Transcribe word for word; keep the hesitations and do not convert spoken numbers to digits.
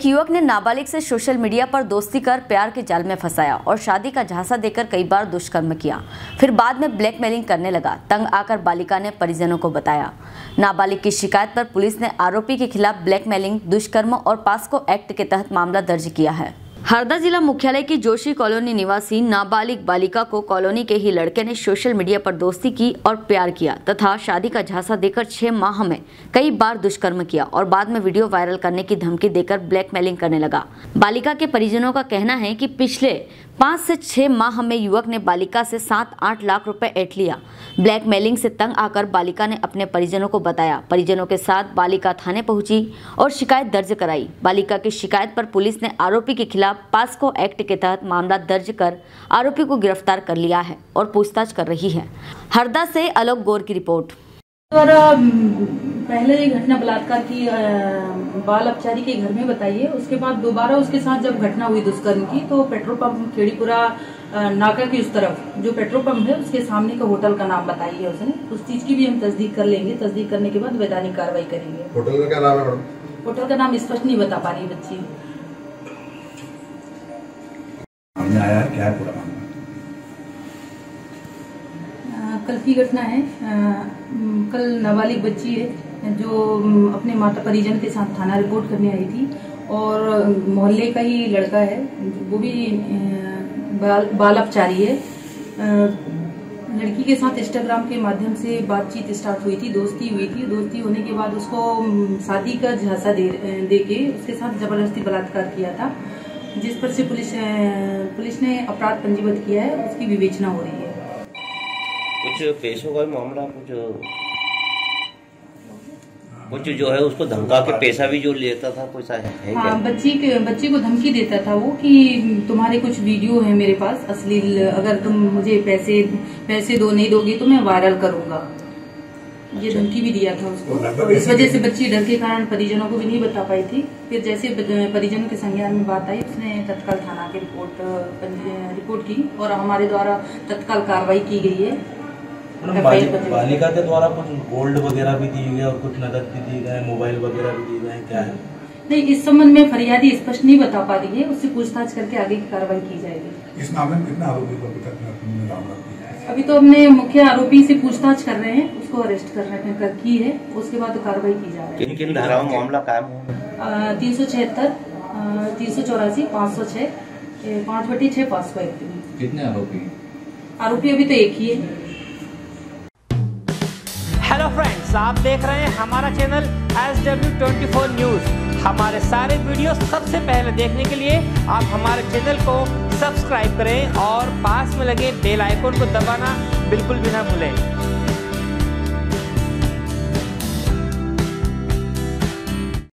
एक युवक ने नाबालिग से सोशल मीडिया पर दोस्ती कर प्यार के जाल में फंसाया और शादी का झांसा देकर कई बार दुष्कर्म किया। फिर बाद में ब्लैकमेलिंग करने लगा। तंग आकर बालिका ने परिजनों को बताया। नाबालिग की शिकायत पर पुलिस ने आरोपी के खिलाफ ब्लैकमेलिंग, दुष्कर्म और पास्को एक्ट के तहत मामला दर्ज किया है। हरदा जिला मुख्यालय की जोशी कॉलोनी निवासी नाबालिग बालिका को कॉलोनी के ही लड़के ने सोशल मीडिया पर दोस्ती की और प्यार किया तथा शादी का झांसा देकर छह माह में कई बार दुष्कर्म किया और बाद में वीडियो वायरल करने की धमकी देकर ब्लैकमेलिंग करने लगा। बालिका के परिजनों का कहना है कि पिछले पाँच से छह माह में युवक ने बालिका से सात आठ लाख रुपए ऐंठ लिया। ब्लैकमेलिंग से तंग आकर बालिका ने अपने परिजनों को बताया। परिजनों के साथ बालिका थाने पहुंची और शिकायत दर्ज कराई। बालिका की शिकायत पर पुलिस ने आरोपी के खिलाफ पास्को एक्ट के तहत मामला दर्ज कर आरोपी को गिरफ्तार कर लिया है और पूछताछ कर रही है। हरदा से आलोक गौर की रिपोर्ट। द्वारा पहले एक घटना बलात्कार की बाल अपचारी के घर में बताई है। उसके बाद दोबारा उसके साथ जब घटना हुई दुष्कर्म की तो पेट्रोल पंप खेड़ीपुरा नाका की उस तरफ जो पेट्रोल पंप है उसके सामने का होटल का नाम बताई है उसने। उस चीज की भी हम तस्दीक कर लेंगे। तस्दीक करने के बाद वैधानिक कार्रवाई करेंगे। होटल का क्या नाम है? होटल का नाम स्पष्ट नहीं बता पा रही बच्ची। हमने आया है, क्या है पूरा मामला? कल की घटना है। आ, कल नाबालिग बच्ची है जो अपने माता परिजन के साथ थाना रिपोर्ट करने आई थी और मोहल्ले का ही लड़का है, वो भी बाल, बाल अपचारी है। आ, लड़की के साथ इंस्टाग्राम के माध्यम से बातचीत स्टार्ट हुई थी, दोस्ती हुई थी। दोस्ती होने के बाद उसको शादी का झांसा दे, दे के उसके साथ जबरदस्ती बलात्कार किया था, जिस पर से पुलिस पुलिस ने अपराध पंजीबद्ध किया है। उसकी विवेचना हो रही है। कुछ पैसों का मामला, कुछ कुछ जो है उसको धमका के पैसा भी जो लेता था, कुछ है? हाँ, बच्ची के बच्ची को धमकी देता था वो कि तुम्हारे कुछ वीडियो है मेरे पास अश्लील, अगर तुम मुझे पैसे पैसे दो नहीं दोगी तो मैं वायरल करूंगा। ये धमकी भी दिया था उसको। इस वजह से बच्ची डर के कारण परिजनों को भी नहीं बता पाई थी। फिर जैसे परिजनों के संज्ञान में बात आई, उसने तत्काल थाना की रिपोर्ट रिपोर्ट की और हमारे द्वारा तत्काल कार्रवाई की गई है। बालिका के द्वारा कुछ गोल्ड वगैरह भी दिए गए और कुछ नकद भी दिए गए, मोबाइल वगैरह भी दिए गए, क्या है? नहीं, इस संबंध में फरियादी स्पष्ट नहीं बता पा रही है। उससे पूछताछ करके आगे की कार्रवाई की जाएगी। इस मामले में कितने आरोपी को अभी तक? अभी तो हमने मुख्य आरोपी से पूछताछ कर रहे हैं, उसको अरेस्ट कर रहे हैं की है। उसके बाद कार्रवाई की जा रही है। किन किन धाराओं में मामला कायम हो? तीन सौ छिहत्तर, तीन सौ चौरासी, पाँच सौ छह, पाँच बटी छह पाँच सौ एक। कितने आरोपी? आरोपी अभी तो एक ही है। हेलो फ्रेंड्स, आप देख रहे हैं हमारा channel S W twenty four news. हमारे सारे वीडियो सबसे पहले देखने के लिए आप हमारे चैनल को सब्सक्राइब करें और पास में लगे बेल आइकन को दबाना बिल्कुल भी ना भूलें।